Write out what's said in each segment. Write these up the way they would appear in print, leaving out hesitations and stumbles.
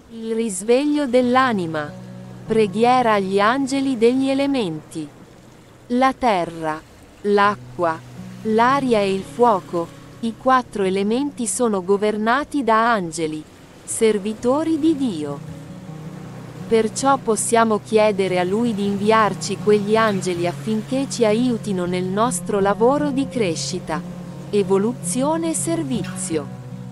Il risveglio dell'anima. Preghiera agli angeli degli elementi. La terra, l'acqua, l'aria e il fuoco, i 4 elementi sono governati da angeli, servitori di Dio. Perciò possiamo chiedere a Lui di inviarci quegli angeli affinché ci aiutino nel nostro lavoro di crescita, evoluzione e servizio.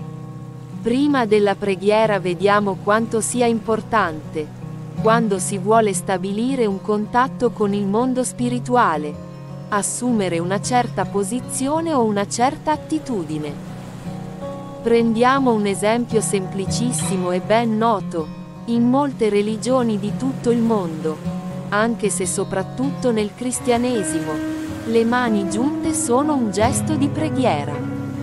Prima della preghiera vediamo quanto sia importante, quando si vuole stabilire un contatto con il mondo spirituale, assumere una certa posizione o una certa attitudine. Prendiamo un esempio semplicissimo e ben noto in molte religioni di tutto il mondo, anche se soprattutto nel cristianesimo, le mani giunte sono un gesto di preghiera.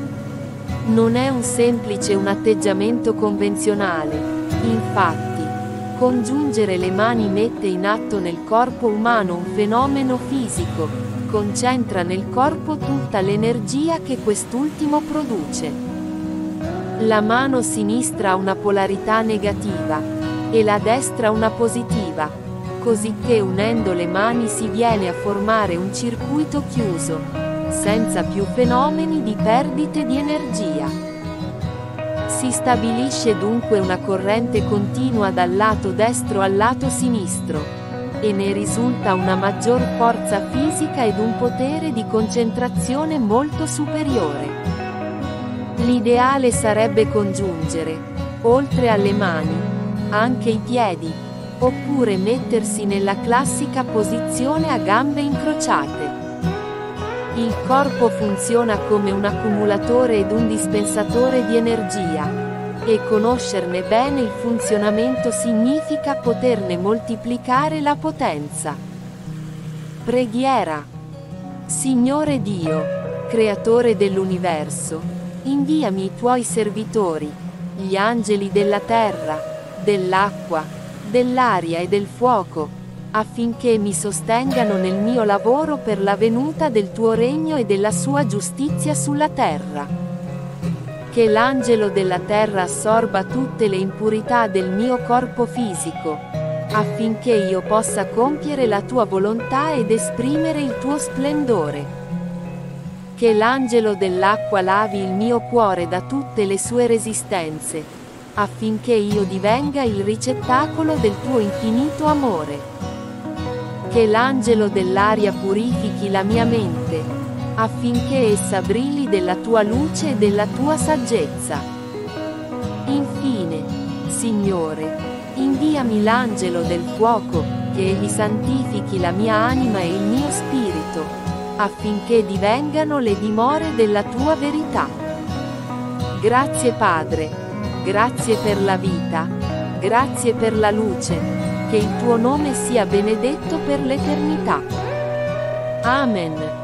Non è un atteggiamento convenzionale, infatti, congiungere le mani mette in atto nel corpo umano un fenomeno fisico, concentra nel corpo tutta l'energia che quest'ultimo produce. La mano sinistra ha una polarità negativa, e la destra una positiva, cosicché unendo le mani si viene a formare un circuito chiuso, senza più fenomeni di perdite di energia. Si stabilisce dunque una corrente continua dal lato destro al lato sinistro, e ne risulta una maggior forza fisica ed un potere di concentrazione molto superiore. L'ideale sarebbe congiungere, oltre alle mani, anche i piedi, oppure mettersi nella classica posizione a gambe incrociate. Il corpo funziona come un accumulatore ed un dispensatore di energia, e conoscerne bene il funzionamento significa poterne moltiplicare la potenza. Preghiera. Signore Dio, creatore dell'universo, inviami i tuoi servitori, gli angeli della terra, dell'acqua, dell'aria e del fuoco, affinché mi sostengano nel mio lavoro per la venuta del tuo regno e della sua giustizia sulla terra. Che l'angelo della terra assorba tutte le impurità del mio corpo fisico, affinché io possa compiere la tua volontà ed esprimere il tuo splendore. Che l'angelo dell'acqua lavi il mio cuore da tutte le sue resistenze, affinché io divenga il ricettacolo del tuo infinito amore. Che l'angelo dell'aria purifichi la mia mente, affinché essa brilli della tua luce e della tua saggezza. Infine, Signore, inviami l'angelo del fuoco, che egli santifichi la mia anima e il mio spirito, affinché divengano le dimore della tua verità. Grazie Padre. Grazie per la vita, grazie per la luce, che il tuo nome sia benedetto per l'eternità. Amen.